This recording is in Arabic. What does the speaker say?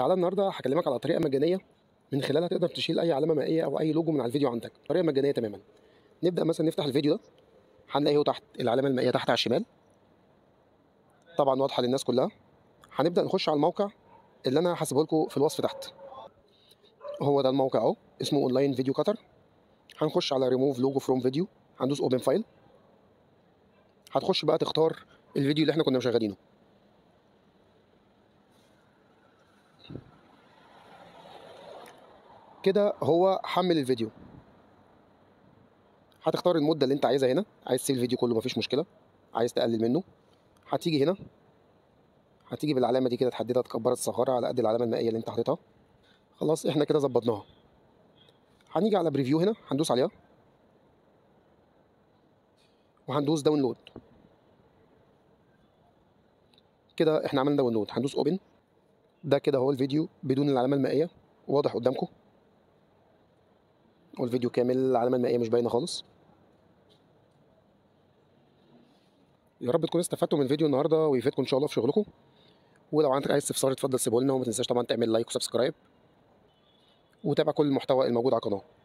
تعالى النهارده هكلمك على طريقه مجانيه من خلالها تقدر تشيل اي علامه مائيه او اي لوجو من على الفيديو عندك. طريقه مجانيه تماما. نبدا مثلا نفتح الفيديو ده، هنلاقي هو تحت العلامه المائيه تحت على الشمال، طبعا واضحه للناس كلها. هنبدا نخش على الموقع اللي انا هسيبه لكم في الوصف تحت. هو ده الموقع اهو، اسمه اونلاين فيديو كاتر. هنخش على ريموف لوجو فروم فيديو، هندوس اوبن فايل. هتخش بقى تختار الفيديو اللي احنا كنا مشغلينه. كده هو حمل الفيديو. هتختار المده اللي انت عايزها هنا، عايز تسيب الفيديو كله مفيش مشكله، عايز تقلل منه هتيجي هنا، هتيجي بالعلامه دي كده تحددها تكبرها تصغرها على قد العلامه المائيه اللي انت حاططها. خلاص احنا كده ظبطناها. هنيجي على بريفيو هنا، هندوس عليها وهندوس داونلود. كده احنا عملنا داونلود، هندوس اوبن. ده كده هو الفيديو بدون العلامه المائيه، واضح قدامكم، والفيديو كامل العلامه المائيه مش باينه خالص. يا رب تكونوا استفدتوا من الفيديو النهارده ويفيدكم ان شاء الله في شغلكم. ولو عندك اي استفسار اتفضل سيبه لنا، وما تنساش طبعا تعمل لايك وسبسكرايب وتابع كل المحتوى الموجود على القناه.